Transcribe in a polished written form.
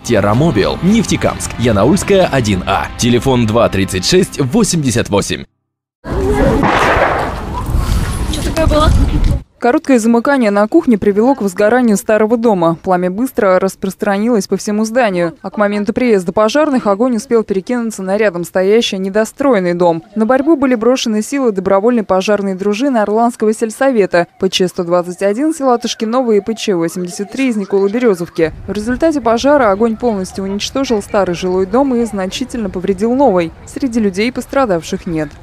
Террамобил, Нефтекамск, Янаульская, 1А. Телефон 236 88. Что такое было? Короткое замыкание на кухне привело к возгоранию старого дома. Пламя быстро распространилось по всему зданию, а к моменту приезда пожарных огонь успел перекинуться на рядом стоящий недостроенный дом. На борьбу были брошены силы добровольной пожарной дружины Орландского сельсовета, ПЧ-121 села Тышкиново и ПЧ-83 из Николо-Березовки. В результате пожара огонь полностью уничтожил старый жилой дом и значительно повредил новый. Среди людей пострадавших нет.